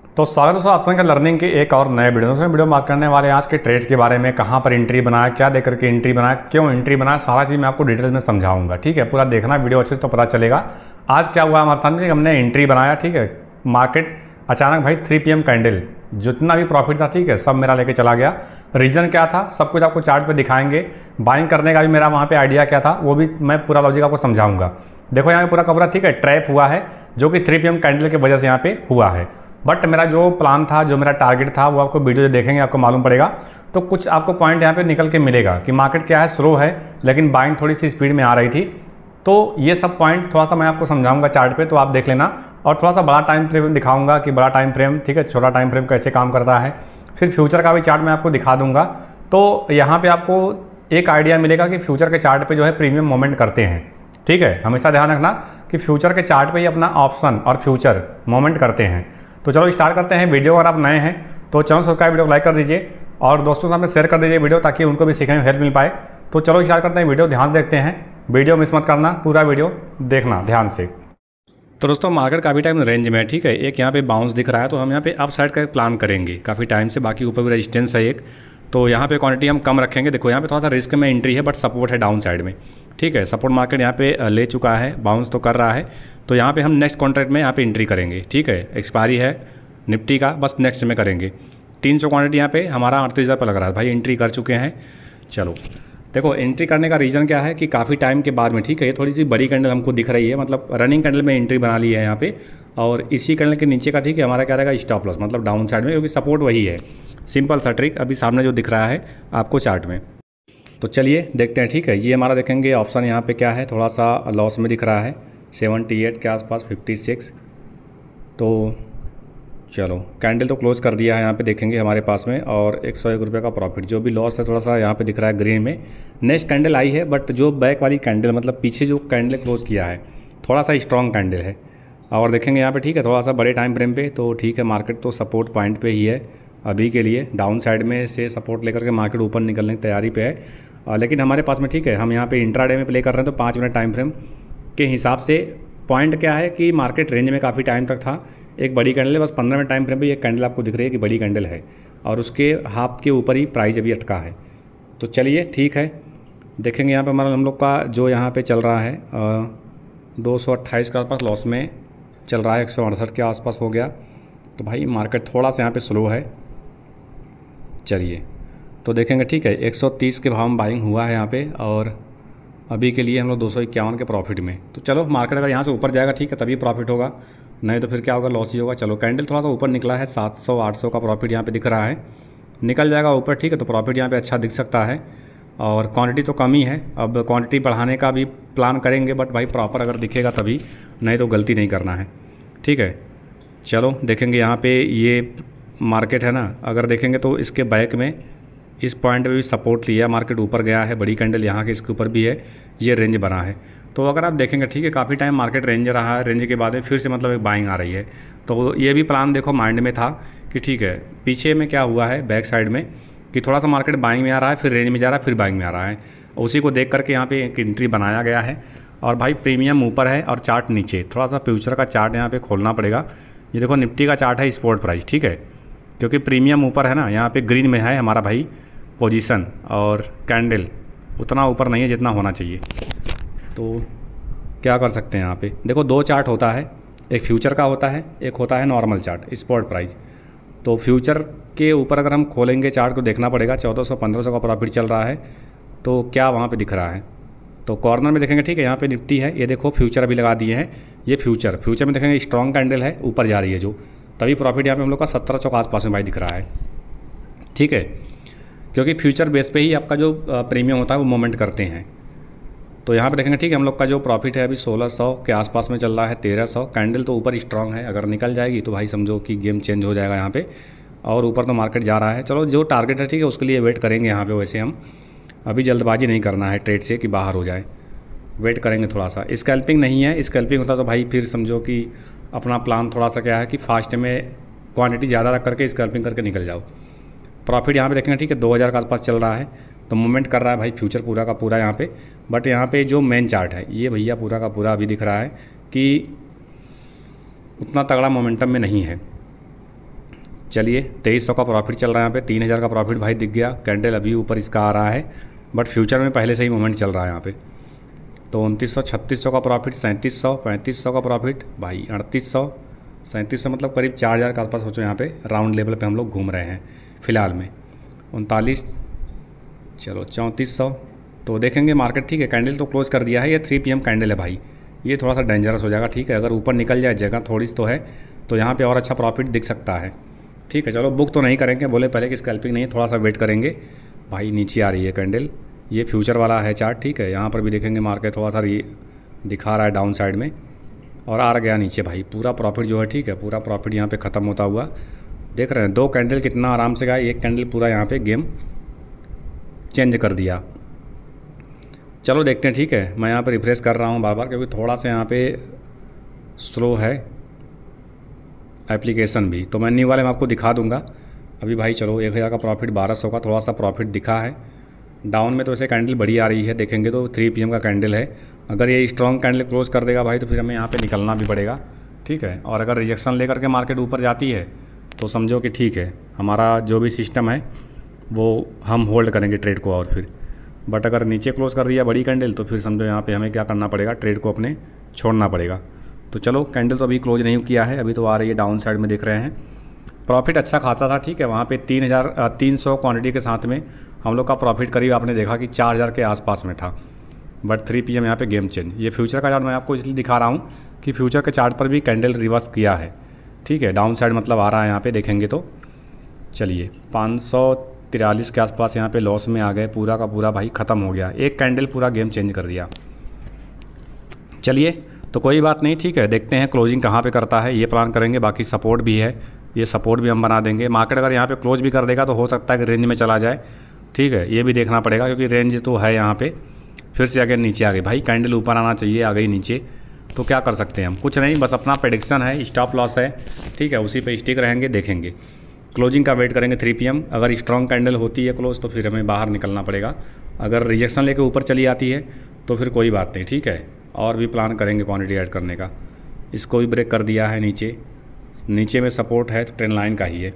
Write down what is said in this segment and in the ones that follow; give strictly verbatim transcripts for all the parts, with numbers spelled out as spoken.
तो स्वागत है दोस्तों आपका लर्निंग के एक और नए वीडियो में वीडियो में बात करने वाले हैं आज के ट्रेड के बारे में। कहाँ पर एंट्री बनाया, क्या देकर के एंट्री बनाया, क्यों एंट्री बनाया, सारा चीज़ मैं आपको डिटेल में समझाऊंगा। ठीक है, पूरा देखना वीडियो अच्छे से तो पता चलेगा आज क्या हुआ हमारे सामने। हमने एंट्री बनाया, ठीक है, मार्केट अचानक भाई थ्री पी एम कैंडल जितना भी प्रॉफिट था, ठीक है, सब मेरा लेके चला गया। रीज़न क्या था सब कुछ आपको चार्ट पे दिखाएंगे। बाइंग करने का भी मेरा वहाँ पे आइडिया क्या था वो भी मैं पूरा लॉजिक आपको समझाऊंगा। देखो यहाँ पे पूरा का पूरा, ठीक है, ट्रैप हुआ है जो कि थ्री पी एम कैंडल की वजह से यहाँ पे हुआ है। बट मेरा जो प्लान था, जो मेरा टारगेट था, वो आपको वीडियो जो देखेंगे आपको मालूम पड़ेगा। तो कुछ आपको पॉइंट यहाँ पे निकल के मिलेगा कि मार्केट क्या है, स्लो है लेकिन बाइंग थोड़ी सी स्पीड में आ रही थी। तो ये सब पॉइंट थोड़ा सा मैं आपको समझाऊंगा चार्ट पे, तो आप देख लेना। और थोड़ा सा बड़ा टाइम फ्रेम दिखाऊंगा कि बड़ा टाइम फ्रेम, ठीक है, छोटा टाइम फ्रेम कैसे काम करता है। फिर फ्यूचर का भी चार्ट मैं आपको दिखा दूंगा। तो यहाँ पे आपको एक आइडिया मिलेगा कि फ्यूचर के चार्ट पे जो है प्रीमियम मोमेंट करते हैं। ठीक है, हमेशा ध्यान रखना कि फ्यूचर के चार्ट पे ही अपना ऑप्शन और फ्यूचर मोमेंट करते हैं। तो चलो स्टार्ट करते हैं। वीडियो अगर आप नए हैं तो चैनल सब्सक्राइब, वीडियो को लाइक कर दीजिए और दोस्तों के सामने शेयर कर दीजिए वीडियो, ताकि उनको भी सीखने में हेल्प मिल पाए। तो चलो स्टार्ट करते हैं, वीडियो ध्यान देखते हैं, वीडियो मिस मत करना, पूरा वीडियो देखना ध्यान से। तो दोस्तों मार्केट काफ़ी टाइम रेंज में है, ठीक है, एक यहाँ पे बाउंस दिख रहा है तो हम यहाँ पे अप साइड का प्लान करेंगे काफ़ी टाइम से। बाकी ऊपर भी रेजिस्टेंस है एक, तो यहाँ पे क्वांटिटी हम कम रखेंगे। देखो यहाँ पे थोड़ा सा रिस्क में एंट्री है बट सपोर्ट है डाउन साइड में। ठीक है, सपोर्ट मार्केट यहाँ पे ले चुका है, बाउंस तो कर रहा है। तो यहाँ पे हम नेक्स्ट कॉन्ट्रैक्ट में यहाँ पे एंट्री करेंगे। ठीक है, एक्सपायरी है निफ्टी का, बस नेक्स्ट में करेंगे। तीन सौ क्वान्टिटी यहाँ पे हमारा अड़तीस हज़ार पर लग रहा है भाई, एंट्री कर चुके हैं। चलो देखो एंट्री करने का रीज़न क्या है कि काफ़ी टाइम के बाद में, ठीक है, ये थोड़ी सी बड़ी कैंडल हमको दिख रही है, मतलब रनिंग कैंडल में एंट्री बना ली है यहाँ पे। और इसी कैंडल के नीचे का, ठीक है, हमारा क्या रहेगा स्टॉप लॉस, मतलब डाउन साइड में, क्योंकि सपोर्ट वही है। सिंपल सा ट्रिक अभी सामने जो दिख रहा है आपको चार्ट में। तो चलिए देखते हैं। ठीक है, ये हमारा देखेंगे ऑप्शन यहाँ पे क्या है, थोड़ा सा लॉस में दिख रहा है सेवेंटी एट के आसपास, फिफ्टी सिक्स। तो चलो कैंडल तो क्लोज कर दिया है यहाँ पे देखेंगे हमारे पास में, और एक सौ एक रुपये का प्रॉफिट। जो भी लॉस है थोड़ा सा यहाँ पे दिख रहा है ग्रीन में। नेक्स्ट कैंडल आई है बट जो बैक वाली कैंडल, मतलब पीछे जो कैंडल क्लोज किया है थोड़ा सा स्ट्रॉन्ग कैंडल है। और देखेंगे यहाँ पे, ठीक है, थोड़ा सा बड़े टाइम फ्रेम पे, तो ठीक है मार्केट तो सपोर्ट पॉइंट पे ही है अभी के लिए। डाउन साइड में से सपोर्ट लेकर के मार्केट ऊपर निकलने की तैयारी पे है। लेकिन हमारे पास में, ठीक है, हम यहाँ पे इंट्राडे में प्ले कर रहे हैं, तो पाँच मिनट टाइम फ्रेम के हिसाब से पॉइंट क्या है कि मार्केट रेंज में काफ़ी टाइम तक था। एक बड़ी कैंडल है, बस पंद्रह मिनट टाइम फ्रेम पे एक कैंडल आपको दिख रही है कि बड़ी कैंडल है, और उसके हाफ के ऊपर ही प्राइस अभी अटका है। तो चलिए ठीक है, देखेंगे यहाँ पे हमारा हम लोग का जो यहाँ पे चल रहा है दो सौ अट्ठाईस के आसपास लॉस में चल रहा है, एक सौ अड़सठ के आसपास हो गया। तो भाई मार्केट थोड़ा सा यहाँ पे स्लो है। चलिए तो देखेंगे, ठीक है, एक सौ तीस के भाव में बाइंग हुआ है यहाँ पे, और अभी के लिए हम लोग दो सौ इक्यावन के प्रॉफिट में। तो चलो मार्केट अगर यहाँ से ऊपर जाएगा, ठीक है, तभी प्रॉफिट होगा, नहीं तो फिर क्या होगा, लॉस ही होगा। चलो कैंडल थोड़ा सा ऊपर निकला है, सात सौ आठ सौ का प्रॉफिट यहाँ पे दिख रहा है, निकल जाएगा ऊपर, ठीक है, तो प्रॉफिट यहाँ पे अच्छा दिख सकता है। और क्वांटिटी तो कम ही है, अब क्वांटिटी बढ़ाने का भी प्लान करेंगे, बट भाई प्रॉपर अगर दिखेगा तभी, नहीं तो गलती नहीं करना है। ठीक है, चलो देखेंगे यहाँ पे ये मार्केट है ना, अगर देखेंगे तो इसके बैक में इस पॉइंट पे भी सपोर्ट लिया, मार्केट ऊपर गया है, बड़ी कैंडल यहाँ के इसके ऊपर भी है, ये रेंज बना है। तो अगर आप देखेंगे, ठीक है, काफ़ी टाइम मार्केट रेंज रहा है, रेंज के बाद में फिर से मतलब एक बाइंग आ रही है। तो ये भी प्लान देखो माइंड में था कि ठीक है, पीछे में क्या हुआ है बैक साइड में कि थोड़ा सा मार्केट बाइंग में आ रहा है, फिर रेंज में जा रहा है, फिर बाइंग में आ रहा है। उसी को देख करके यहाँ पे एक एंट्री बनाया गया है। और भाई प्रीमियम ऊपर है और चार्ट नीचे, थोड़ा सा फ्यूचर का चार्ट यहाँ पर खोलना पड़ेगा। ये देखो निफ्टी का चार्ट है स्पॉट प्राइस, ठीक है, क्योंकि प्रीमियम ऊपर है ना, यहाँ पे ग्रीन में है हमारा भाई पोजीशन, और कैंडल उतना ऊपर नहीं है जितना होना चाहिए। तो क्या कर सकते हैं यहाँ पे, देखो दो चार्ट होता है, एक फ्यूचर का होता है, एक होता है नॉर्मल चार्ट स्पॉट प्राइस। तो फ्यूचर के ऊपर अगर हम खोलेंगे चार्ट को देखना पड़ेगा, चौदह सौ पंद्रह सौ का प्रॉफिट चल रहा है, तो क्या वहाँ पे दिख रहा है। तो कॉर्नर में देखेंगे, ठीक है, यहाँ पे निफ्टी है, ये देखो फ्यूचर अभी लगा दिए हैं, ये फ्यूचर फ्यूचर में देखेंगे स्ट्रॉन्ग कैंडल है, ऊपर जा रही है जो, तभी प्रॉफिट यहाँ पे हम लोग का सत्रह सौ के आसपास में भाई दिख रहा है। ठीक है, क्योंकि फ्यूचर बेस पे ही आपका जो प्रीमियम होता है वो मोमेंट करते हैं। तो यहाँ पे देखेंगे, ठीक है, हम लोग का जो प्रॉफिट है अभी सोलह सौ के आसपास में चल रहा है, तेरह सौ। कैंडल तो ऊपर स्ट्रांग है, अगर निकल जाएगी तो भाई समझो कि गेम चेंज हो जाएगा यहाँ पे, और ऊपर तो मार्केट जा रहा है। चलो जो टारगेट है, ठीक है, उसके लिए वेट करेंगे यहाँ पे। वैसे हम अभी जल्दबाजी नहीं करना है ट्रेड से कि बाहर हो जाए, वेट करेंगे थोड़ा सा। स्कैल्पिंग नहीं है, स्कैल्पिंग होता तो भाई फिर समझो कि अपना प्लान थोड़ा सा क्या है कि फास्ट में क्वान्टिटी ज़्यादा रख करके स्कैल्पिंग करके निकल जाओ। प्रॉफिट यहाँ पे देखेंगे, ठीक है, दो हज़ार के आसपास चल रहा है, तो मूवमेंट कर रहा है भाई फ्यूचर पूरा का पूरा यहाँ पे। बट यहाँ पे जो मेन चार्ट है ये भैया पूरा का पूरा अभी दिख रहा है कि उतना तगड़ा मोमेंटम में नहीं है। चलिए तेईस सौ का प्रॉफिट चल रहा है यहाँ पे, तीन हज़ार का प्रॉफिट भाई दिख गया। कैंडल अभी ऊपर इसका आ रहा है, बट फ्यूचर में पहले से ही मूवमेंट चल रहा है यहाँ पे। तो उनतीस सौ, छत्तीस सौ का प्रॉफिट, सैंतीस सौ, पैंतीस सौ का प्रॉफिट भाई, अड़तीस सौ, सैंतीस सौ मतलब करीब चार हज़ार के आसपास सोचो यहाँ पे राउंड लेवल पे हम लोग घूम रहे हैं फ़िलहाल में। उनतालीस, चलो चौंतीस सौ। तो देखेंगे मार्केट, ठीक है कैंडल तो क्लोज कर दिया है, ये थ्री पी एम कैंडल है भाई, ये थोड़ा सा डेंजरस हो जाएगा, ठीक है। अगर ऊपर निकल जाए, जगह थोड़ी सी तो है, तो यहाँ पे और अच्छा प्रॉफिट दिख सकता है, ठीक है। चलो बुक तो नहीं करेंगे, बोले पहले कि स्कैल्पिंग नहीं है, थोड़ा सा वेट करेंगे भाई। नीचे आ रही है कैंडल, ये फ्यूचर वाला है चार्ट, ठीक है। यहाँ पर भी देखेंगे मार्केट थोड़ा सा दिखा रहा है डाउन साइड में, और आ गया नीचे भाई। पूरा प्रॉफिट जो है, ठीक है, पूरा प्रॉफिट यहाँ पे ख़त्म होता हुआ देख रहे हैं। दो कैंडल कितना आराम से गया, एक कैंडल पूरा यहाँ पे गेम चेंज कर दिया। चलो देखते हैं, ठीक है। मैं यहाँ पे रिफ्रेश कर रहा हूँ बार बार, क्योंकि थोड़ा सा यहाँ पे स्लो है एप्लीकेशन भी, तो मैं न्यू वाले में आपको दिखा दूंगा अभी भाई। चलो एक हज़ार का प्रॉफिट, बारह सौ का थोड़ा सा प्रॉफिट दिखा है। डाउन में तो ऐसे कैंडल बड़ी आ रही है, देखेंगे तो थ्री पी एम का कैंडल है। अगर ये स्ट्रॉन्ग कैंडल क्लोज कर देगा भाई, तो फिर हमें यहाँ पे निकलना भी पड़ेगा, ठीक है। और अगर रिजेक्शन लेकर के मार्केट ऊपर जाती है तो समझो कि ठीक है, हमारा जो भी सिस्टम है वो हम होल्ड करेंगे ट्रेड को। और फिर बट अगर नीचे क्लोज कर दिया बड़ी कैंडल, तो फिर समझो यहाँ पे हमें क्या करना पड़ेगा, ट्रेड को अपने छोड़ना पड़ेगा। तो चलो कैंडल तो अभी क्लोज नहीं किया है, अभी तो आ रही है डाउन साइड में, देख रहे हैं। प्रॉफिट अच्छा खासा था, ठीक है। वहाँ पे तीन हज़ार तीन सौ क्वान्टिटी के साथ में हम लोग का प्रॉफिट करीब आपने देखा कि चार हज़ार के आसपास में था। बट थ्री पी एम यहाँ पे गेम चेंज। ये फ्यूचर का चार्ट मैं आपको इसलिए दिखा रहा हूँ कि फ्यूचर के चार्ट पर भी कैंडल रिवर्स किया है, ठीक है। डाउन साइड मतलब आ रहा है यहाँ पे, देखेंगे तो। चलिए पाँच सौ तिरालीस के आसपास यहाँ पे लॉस में आ गए, पूरा का पूरा भाई ख़त्म हो गया। एक कैंडल पूरा गेम चेंज कर दिया। चलिए तो कोई बात नहीं, ठीक है, देखते हैं क्लोजिंग कहाँ पे करता है, ये प्लान करेंगे। बाकी सपोर्ट भी है, ये सपोर्ट भी हम बना देंगे। मार्केट अगर यहाँ पे क्लोज भी कर देगा तो हो सकता है कि रेंज में चला जाए, ठीक है। ये भी देखना पड़ेगा, क्योंकि रेंज तो है यहाँ पे। फिर से अगर नीचे आ गई भाई, कैंडल ऊपर आना चाहिए, आ गई नीचे, तो क्या कर सकते हैं हम, कुछ नहीं, बस अपना प्रेडिक्शन है, स्टॉप लॉस है, ठीक है, उसी पे स्टिक रहेंगे, देखेंगे। क्लोजिंग का वेट करेंगे थ्री पी एम। अगर स्ट्रॉन्ग कैंडल होती है क्लोज, तो फिर हमें बाहर निकलना पड़ेगा। अगर रिजेक्शन लेके ऊपर चली आती है तो फिर कोई बात नहीं, ठीक है। और भी प्लान करेंगे क्वांटिटी ऐड करने का। इसको भी ब्रेक कर दिया है नीचे, नीचे में सपोर्ट है तो ट्रेंड लाइन का ही है।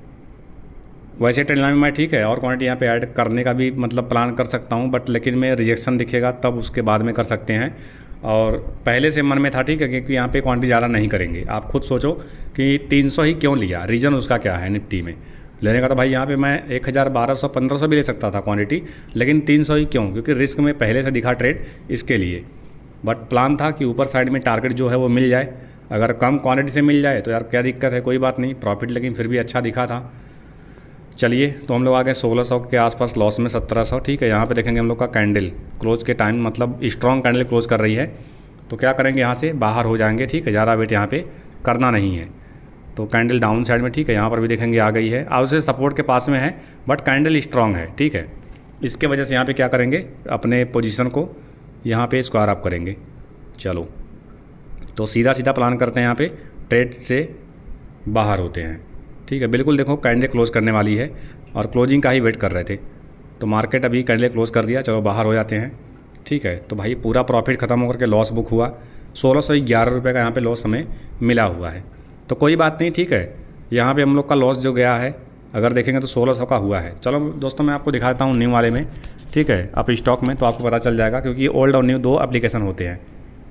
वैसे ट्रेंड लाइन में ठीक है, और क्वांटिटी यहाँ पे ऐड करने का भी मतलब प्लान कर सकता हूँ, बट लेकिन में रिजेक्शन दिखेगा तब उसके बाद में कर सकते हैं। और पहले से मन में था, ठीक है, क्योंकि यहाँ पे क्वांटिटी ज़्यादा नहीं करेंगे। आप खुद सोचो कि तीन सौ ही क्यों लिया, रीज़न उसका क्या है निफ्टी में लेने का। तो भाई यहाँ पे मैं एक हज़ार, बारह सौ, पंद्रह सौ भी ले सकता था क्वांटिटी, लेकिन तीन सौ ही क्यों, क्योंकि रिस्क में पहले से दिखा ट्रेड इसके लिए। बट प्लान था कि ऊपर साइड में टारगेट जो है वो मिल जाए। अगर कम क्वांटिटी से मिल जाए तो यार क्या दिक्कत है, कोई बात नहीं, प्रॉफिट लेकिन फिर भी अच्छा दिखा था। चलिए तो हम लोग आ गए सोलह सौ के आसपास लॉस में, सत्रह सौ, ठीक है। यहाँ पे देखेंगे हम लोग का कैंडल क्लोज के टाइम मतलब स्ट्रॉन्ग कैंडल क्लोज कर रही है, तो क्या करेंगे, यहाँ से बाहर हो जाएंगे, ठीक है। ज़्यादा वेट यहाँ पे करना नहीं है। तो कैंडल डाउन साइड में, ठीक है, यहाँ पर भी देखेंगे आ गई है, अब से सपोर्ट के पास में है, बट कैंडल स्ट्रॉन्ग है, ठीक है। इसके वजह से यहाँ पे क्या करेंगे, अपने पोजीशन को यहाँ पे स्क्वायर अप करेंगे। चलो तो सीधा सीधा प्लान करते हैं, यहाँ पे ट्रेड से बाहर होते हैं, ठीक है। बिल्कुल देखो कैंडल क्लोज करने वाली है और क्लोजिंग का ही वेट कर रहे थे, तो मार्केट अभी कैंडल क्लोज कर दिया, चलो बाहर हो जाते हैं, ठीक है। तो भाई पूरा प्रॉफिट ख़त्म होकर के लॉस बुक हुआ, सोलह सौ ग्यारह रुपये का यहाँ पे लॉस हमें मिला हुआ है। तो कोई बात नहीं, ठीक है। यहाँ पे हम लोग का लॉस जो गया है अगर देखेंगे तो सोलह सौ का हुआ है। चलो दोस्तों मैं आपको दिखाता हूँ न्यू वाले में, ठीक है, आप स्टॉक में, तो आपको पता चल जाएगा, क्योंकि ओल्ड और न्यू दो एप्लीकेशन होते हैं।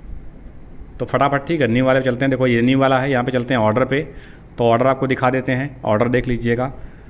तो फटाफट, ठीक है, न्यू वाले पे चलते हैं। देखो ये न्यू वाला है, यहाँ पे चलते हैं ऑर्डर पे, तो ऑर्डर आपको दिखा देते हैं, ऑर्डर देख लीजिएगा।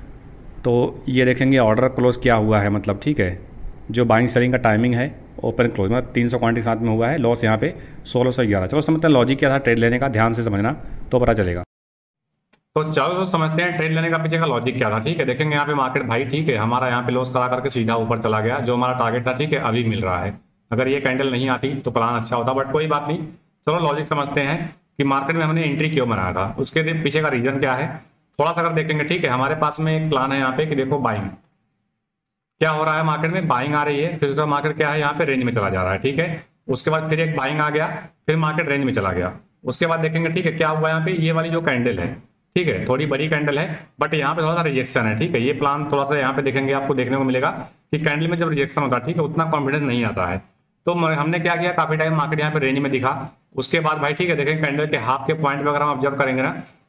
तो ये देखेंगे ऑर्डर क्लोज किया हुआ है, मतलब ठीक है, जो बाइंग सेलिंग का टाइमिंग है ओपन क्लोज मतलब तीन सौ क्वांटिटी साथ में हुआ है, लॉस यहाँ पे सोलह सौ ग्यारह। चलो समझते हैं लॉजिक क्या था ट्रेड लेने का, ध्यान से समझना तो पता चलेगा। तो चलो तो समझते हैं ट्रेड लेने का पीछे का लॉजिक क्या था, ठीक है। देखेंगे यहाँ पे मार्केट भाई, ठीक है, हमारा यहाँ पे लॉस करा करके सीधा ऊपर चला गया, जो हमारा टारगेट था, ठीक है, अभी मिल रहा है। अगर ये कैंडल नहीं आती तो प्लान अच्छा होता, बट कोई बात नहीं। चलो लॉजिक समझते हैं कि मार्केट में हमने एंट्री क्यों बनाया था, उसके पीछे का रीजन क्या है, थोड़ा सा अगर देखेंगे, ठीक है। हमारे पास में एक प्लान है यहाँ पे कि देखो बाइंग क्या हो रहा है, मार्केट में बाइंग आ रही है, फिर उसका मार्केट क्या है, यहाँ पे रेंज में चला जा रहा है, ठीक है। उसके बाद फिर एक बाइंग आ गया, फिर मार्केट रेंज में चला गया। उसके बाद देखेंगे, ठीक है, क्या हुआ यहाँ पे, ये वाली जो कैंडल है, ठीक है, थोड़ी बड़ी कैंडल है, बट यहाँ पे थोड़ा सा रिजेक्शन है, ठीक है। ये प्लान थोड़ा सा यहाँ पे देखेंगे आपको देखने को मिलेगा कि कैंडल में जब रिजेक्शन होता है, ठीक है, उतना कॉन्फिडेंस नहीं आता है। तो हमने क्या किया, काफी टाइम मार्केट यहाँ पे रेंज में दिखा। उसके बाद भाई, ठीक है, देखेंगे कैंडल के हाफ के पॉइंट पे अगर हम ऑब्जर्व करेंगे ना,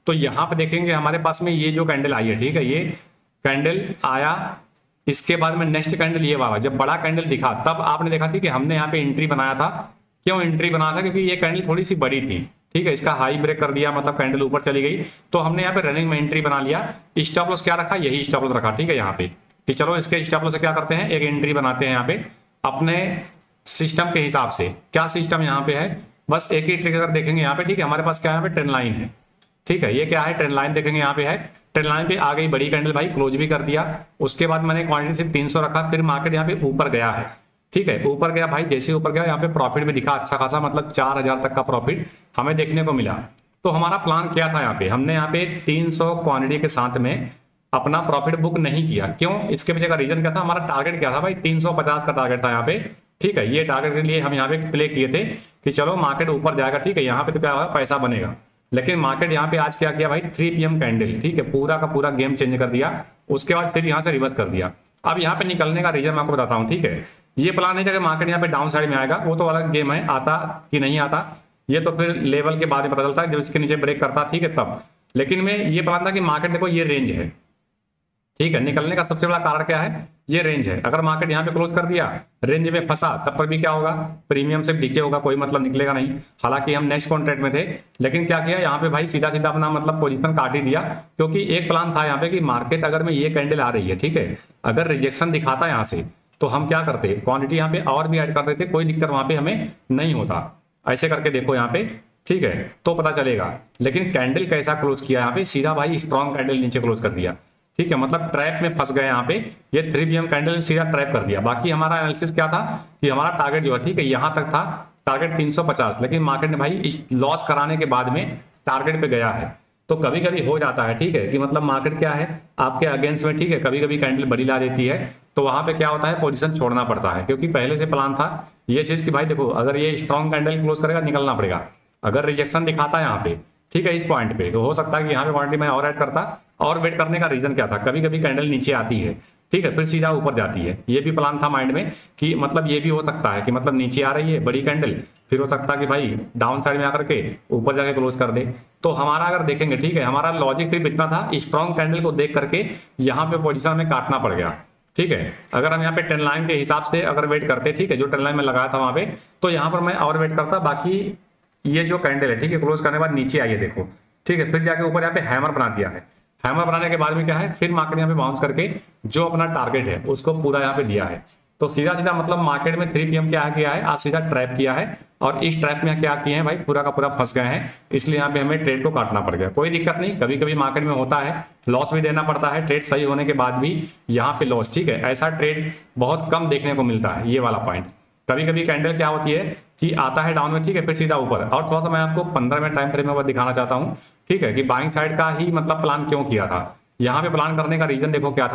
तो यहाँ पे देखेंगे हमारे पास में ये जो कैंडल आई है, ठीक है, ये कैंडल आया, इसके बाद में नेक्स्ट कैंडल ये वाला, जब बड़ा कैंडल दिखा तब आपने देखा थी कि हमने यहाँ पे एंट्री बनाया था। क्यों एंट्री बनाया था? क्योंकि ये कैंडल थोड़ी सी बड़ी थी, ठीक है, इसका हाई ब्रेक कर दिया, मतलब कैंडल ऊपर चली गई, तो हमने यहाँ पे रनिंग में एंट्री बना लिया। स्टॉप लॉस क्या रखा? यही स्टॉप लॉस रखा, ठीक है, यहाँ पे कि चलो इसके स्टॉप लॉस से क्या करते हैं, एक एंट्री बनाते हैं यहाँ पे अपने सिस्टम के हिसाब से। क्या सिस्टम यहाँ पे है? बस एक ही ट्रिक अगर देखेंगे यहाँ पे, ठीक है, हमारे पास क्या है, यहाँ पे ट्रेंड लाइन है, ठीक है, ये क्या है, ट्रेंड लाइन देखेंगे यहाँ पे है, ट्रेंड लाइन पे आ गई बड़ी कैंडल भाई, क्लोज भी कर दिया। उसके बाद मैंने क्वांटिटी सिर्फ तीन सौ रखा, फिर मार्केट यहाँ पे ऊपर गया है, ठीक है, ऊपर गया भाई, जैसे ऊपर गया यहाँ पे प्रॉफिट भी दिखा अच्छा खासा, मतलब चार हजार तक का प्रॉफिट हमें देखने को मिला। तो हमारा प्लान क्या था, यहाँ पे हमने यहाँ पे तीन सौ क्वांटिटी के साथ में अपना प्रॉफिट बुक नहीं किया। क्यों? इसके पीछे का रीजन क्या था, हमारा टारगेट क्या था भाई, तीन सौ पचास का टारगेट था यहाँ पे, ठीक है, ये टारगेट के लिए हम यहाँ पे प्ले किए थे कि चलो मार्केट ऊपर जाएगा, ठीक है, यहाँ पे तो क्या होगा, पैसा बनेगा। लेकिन मार्केट यहाँ पे आज क्या किया भाई, थ्री पी एम कैंडल, ठीक है, पूरा का पूरा गेम चेंज कर दिया। उसके बाद फिर यहाँ से रिवर्स कर दिया। अब यहाँ पे निकलने का रीजन मैं आपको बताता हूँ, ठीक है, ये प्लान नहीं था कि मार्केट यहाँ पे डाउन साइड में आएगा, वो तो अलग गेम है, आता कि नहीं आता ये तो फिर लेवल के बाद में पता चलता है, जब इसके नीचे ब्रेक करता, ठीक है, तब। लेकिन मैं ये प्लान था कि मार्केट देखो ये रेंज है, ठीक है, निकलने का सबसे बड़ा कारण क्या है, ये रेंज है। अगर मार्केट यहाँ पे क्लोज कर दिया, रेंज में फंसा, तब पर भी क्या होगा, प्रीमियम से डीके होगा, कोई मतलब निकलेगा नहीं। हालांकि हम नेक्स्ट कॉन्ट्रैक्ट में थे, लेकिन क्या किया यहाँ पे भाई, सीधा सीधा अपना मतलब पोजीशन काट ही दिया, क्योंकि एक प्लान था यहाँ पे कि मार्केट अगर में ये कैंडल आ रही है, ठीक है, अगर रिजेक्शन दिखाता यहाँ से तो हम क्या करते, क्वांटिटी यहाँ पे और भी ऐड कर देते, कोई दिक्कत वहां पे हमें नहीं होता। ऐसे करके देखो यहाँ पे, ठीक है, तो पता चलेगा। लेकिन कैंडल कैसा क्लोज किया यहाँ पे, सीधा भाई स्ट्रॉन्ग कैंडल नीचे क्लोज कर दिया, ठीक है, मतलब ट्रैप में फंस गए यहाँ पे, ये थ्री पी एम कैंडल सीधा ट्रैप कर दिया। बाकी हमारा एनालिसिस क्या था कि हमारा टारगेट जो है, ठीक है, यहाँ तक था टारगेट तीन सौ पचास, लेकिन मार्केट ने भाई लॉस कराने के बाद में टारगेट पे गया है। तो कभी कभी हो जाता है, ठीक है, कि मतलब मार्केट क्या है आपके अगेंस्ट में, ठीक है, कभी कभी कैंडल बड़ी ला देती है, तो वहां पे क्या होता है, पोजीशन छोड़ना पड़ता है, क्योंकि पहले से प्लान था ये चीज कि भाई देखो अगर ये स्ट्रॉन्ग कैंडल क्लोज करेगा निकलना पड़ेगा। अगर रिजेक्शन दिखाता है यहाँ पे, ठीक है, इस पॉइंट पे, तो हो सकता है कि यहाँ पे क्वांटिटी में और ऐड करता। और वेट करने का रीजन क्या था, कभी कभी कैंडल नीचे आती है, ठीक है, फिर सीधा ऊपर जाती है, ये भी प्लान था माइंड में कि मतलब ये भी हो सकता है कि मतलब नीचे आ रही है बड़ी कैंडल, फिर हो सकता है कि भाई डाउन साइड में आकर के ऊपर जाके क्लोज कर दे। तो हमारा अगर देखेंगे, ठीक है, हमारा लॉजिक सिर्फ इतना था, स्ट्रॉन्ग कैंडल को देख करके यहाँ पे पोजीशन में काटना पड़ गया, ठीक है। अगर हम यहाँ पे ट्रेंड लाइन के हिसाब से अगर वेट करते, ठीक है, जो ट्रेंड लाइन में लगाया था वहां पे, तो यहाँ पर मैं और वेट करता। बाकी ये जो कैंडल है, ठीक है, क्लोज करने के बाद नीचे आइए देखो, ठीक है, फिर जाके ऊपर यहाँ पे हैमर बना दिया है। हैमर बनाने के बाद में क्या है, फिर मार्केट यहाँ पे बाउंस करके जो अपना टारगेट है उसको पूरा यहाँ पे दिया है। तो सीधा सीधा मतलब मार्केट में थ्री पी एम क्या किया है, आज सीधा ट्रैप किया है, और इस ट्रैप में क्या किए हैं भाई, पूरा का पूरा फंस गए हैं, इसलिए यहाँ पे हमें ट्रेड को काटना पड़ गया। कोई दिक्कत नहीं, कभी कभी मार्केट में होता है, लॉस भी देना पड़ता है, ट्रेड सही होने के बाद भी यहाँ पे लॉस, ठीक है, ऐसा ट्रेड बहुत कम देखने को मिलता है, ये वाला पॉइंट। कभी कभी कैंडल क्या होती है कि आता है डाउन में, ठीक है, फिर सीधा ऊपर। और थोड़ा सा मैं आपको पंद्रह मिनट टाइम फ्रेम में दिखाना चाहता हूँ, ठीक है, कि बाइंग साइड का ही मतलब प्लान क्यों किया था। यहाँ पे प्लान करने का रीजन देखो क्या था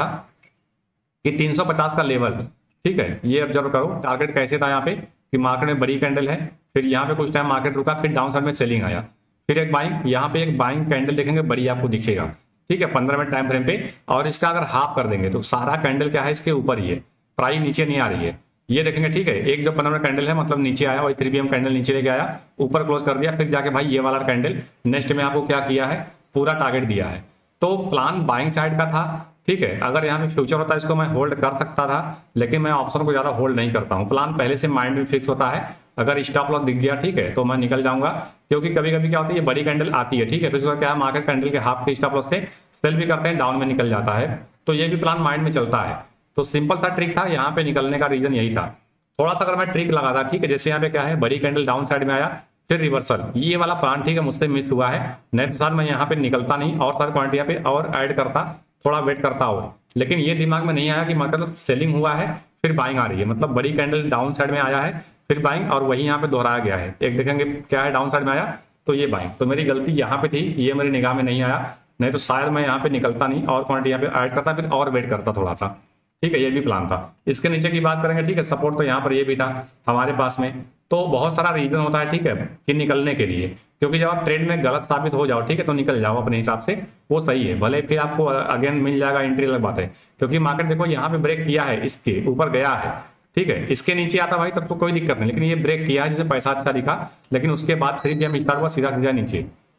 कि तीन सौ पचास का लेवल, ठीक है, ये ऑब्जर्व करो, टारगेट कैसे था यहाँ पे कि मार्केट में बड़ी कैंडल है, फिर यहाँ पे कुछ टाइम मार्केट रुका, फिर डाउन साइड में सेलिंग आया, फिर एक बाइंग, यहाँ पे एक बाइंग कैंडल देखेंगे बड़ी आपको दिखेगा, ठीक है, पंद्रह मिनट टाइम फ्रेम पे। और इसका अगर हाफ कर देंगे तो सारा कैंडल क्या है, इसके ऊपर ही है, प्राइस नीचे नहीं आ रही है, ये देखेंगे, ठीक है। एक जो पंद्रह मिनट कैंडल है मतलब नीचे आया, वही थ्री पी एम कैंडल नीचे लेके आया, ऊपर क्लोज कर दिया, फिर जाके भाई ये वाला कैंडल नेक्स्ट में आपको क्या किया है, पूरा टारगेट दिया है। तो प्लान बाइंग साइड का था, ठीक है। अगर यहाँ पे फ्यूचर होता है इसको मैं होल्ड कर सकता था, लेकिन मैं ऑप्शन को ज्यादा होल्ड नहीं करता हूँ। प्लान पहले से माइंड में फिक्स होता है, अगर स्टॉप लॉस दिख गया, ठीक है, तो मैं निकल जाऊंगा, क्योंकि कभी कभी क्या होता है, ये बड़ी कैंडल आती है, ठीक है, फिर उसका क्या है, मार्केट कैंडल के हाफ के स्टॉप लॉस से सेल भी करते हैं, डाउन में निकल जाता है, तो ये भी प्लान माइंड में चलता है। तो सिंपल सा ट्रिक था, यहाँ पे निकलने का रीजन यही था। थोड़ा सा अगर मैं ट्रिक लगाता, ठीक है, जैसे यहाँ पे क्या है, बड़ी कैंडल डाउन साइड में आया, फिर रिवर्सल, ये वाला प्लान, ठीक है, मुझसे मिस हुआ है, नहीं तो सर मैं यहाँ पे निकलता नहीं और सारी क्वांटिटी यहाँ पे और ऐड करता, थोड़ा वेट करता और। लेकिन ये दिमाग में नहीं आया कि मतलब सेलिंग हुआ है फिर बाइंग आ रही है, मतलब बड़ी कैंडल डाउन साइड में आया है फिर बाइंग, और वही यहाँ पे दोहराया गया है। एक देखेंगे क्या है, डाउन साइड में आया तो ये बाइंग, तो मेरी गलती यहाँ पे थी, ये मेरी निगाह में नहीं आया, नहीं तो शायद मैं यहाँ पे निकलता नहीं और क्वांटिटी यहाँ पे ऐड करता, फिर और वेट करता थोड़ा सा, ठीक है, ये भी प्लान था। इसके नीचे की बात करेंगे, ठीक है, सपोर्ट तो यहाँ पर ये भी था हमारे पास में। तो बहुत सारा रीजन होता है, ठीक है, कि निकलने के लिए, क्योंकि जब आप ट्रेड में गलत साबित हो जाओ, ठीक है, तो निकल जाओ अपने हिसाब से, वो सही है, भले फिर आपको अगेन मिल जाएगा एंट्री, अलग बात है। क्योंकि मार्केट देखो यहाँ पे ब्रेक किया है, इसके ऊपर गया है, ठीक है, इसके नीचे आता भाई तब तो कोई दिक्कत नहीं, लेकिन ये ब्रेक किया है जिसमें पैसा अच्छा दिखा, लेकिन उसके बाद थ्री पी एम स्टार्ट हुआ सीधा सीधा नीचे,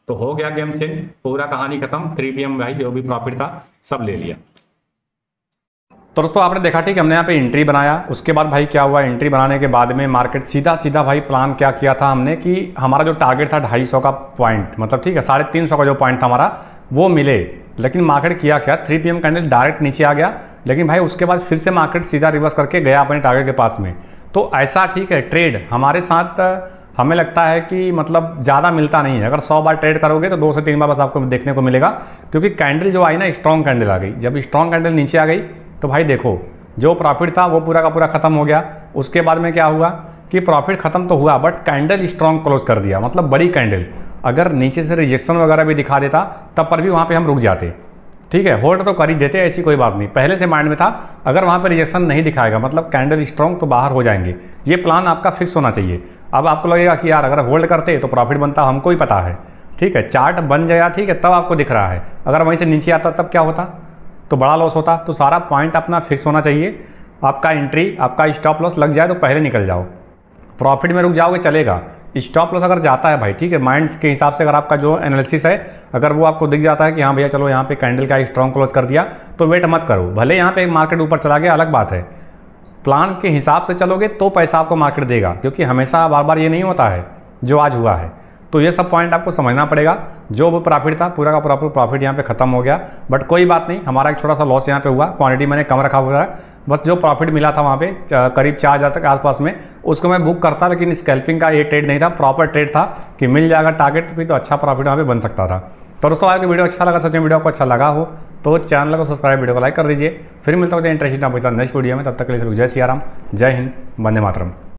तो हो गया गेम चेंज, पूरा कहानी खत्म। थ्री पी एम भाई जो भी प्रॉफिट था सब ले लिया। तो दोस्तों आपने देखा ठीक है, हमने यहाँ पे एंट्री बनाया। उसके बाद भाई क्या हुआ, एंट्री बनाने के बाद में मार्केट सीधा सीधा भाई प्लान क्या किया था हमने कि हमारा जो टारगेट था ढाई सौ का पॉइंट, मतलब ठीक है साढ़े तीन सौ का जो पॉइंट था हमारा वो मिले। लेकिन मार्केट किया क्या, three P M candle direct नीचे आ गया, लेकिन भाई उसके बाद फिर से मार्केट सीधा रिवर्स करके गया अपने टारगेट के पास में। तो ऐसा ठीक है ट्रेड हमारे साथ हमें लगता है कि मतलब ज़्यादा मिलता नहीं है। अगर सौ बार ट्रेड करोगे तो दो से तीन बार बस आपको देखने को मिलेगा, क्योंकि कैंडल जो आई ना स्ट्रॉन्ग कैंडल आ गई। जब स्ट्रॉन्ग कैंडल नीचे आ गई तो भाई देखो जो प्रॉफिट था वो पूरा का पूरा खत्म हो गया। उसके बाद में क्या हुआ कि प्रॉफिट खत्म तो हुआ बट कैंडल स्ट्रॉन्ग क्लोज कर दिया, मतलब बड़ी कैंडल। अगर नीचे से रिजेक्शन वगैरह भी दिखा देता तब पर भी वहाँ पे हम रुक जाते, ठीक है, होल्ड तो कर ही देते, ऐसी कोई बात नहीं। पहले से माइंड में था अगर वहाँ पे रिजेक्शन नहीं दिखाएगा मतलब कैंडल स्ट्रॉन्ग तो बाहर हो जाएंगे, ये प्लान आपका फिक्स होना चाहिए। अब आपको लगेगा कि यार अगर होल्ड करते तो प्रॉफिट बनता, हमको ही पता है, ठीक है, चार्ट बन जाएगा, ठीक है, तब आपको दिख रहा है। अगर वहीं से नीचे आता तब क्या होता, तो बड़ा लॉस होता। तो सारा पॉइंट अपना फिक्स होना चाहिए। आपका एंट्री आपका स्टॉप लॉस लग जाए तो पहले निकल जाओ, प्रॉफिट में रुक जाओगे चलेगा। स्टॉप लॉस अगर जाता है भाई, ठीक है, माइंड के हिसाब से अगर आपका जो एनालिसिस है अगर वो आपको दिख जाता है कि हाँ भैया चलो यहाँ पे कैंडल का स्ट्रॉन्ग क्लोज कर दिया, तो वेट मत करो। भले यहाँ पे मार्केट ऊपर चला गया अलग बात है, प्लान के हिसाब से चलोगे तो पैसा आपको मार्केट देगा, क्योंकि हमेशा बार बार ये नहीं होता है जो आज हुआ है। तो ये सब पॉइंट आपको समझना पड़ेगा। जो वो प्रॉफिट था पूरा का पूरा प्रॉफिट यहाँ पे खत्म हो गया, बट कोई बात नहीं, हमारा एक छोटा सा लॉस यहाँ पे हुआ, क्वांटिटी मैंने कम रखा हुआ है। बस जो प्रॉफिट मिला था वहाँ पे करीब चार हज़ार तक आसपास में, उसको मैं बुक करता, लेकिन स्कैल्पिंग का ये ट्रेड नहीं था, प्रॉपर ट्रेड था कि मिल जाएगा टारगेट तो फिर तो अच्छा प्रॉफिट वहाँ पे बन सकता था। तो दोस्तों आज वीडियो अच्छा लगा, सच में वीडियो को अच्छा लगा हो तो चैनल को सब्सक्राइब, वीडियो को लाइक कर दीजिए। फिर मिलता हूँ इंटरेस्टिंग नेक्स्ट वीडियो में, तब तक के लिए जय सिया राम, जय हिंद, वंदे मातरम।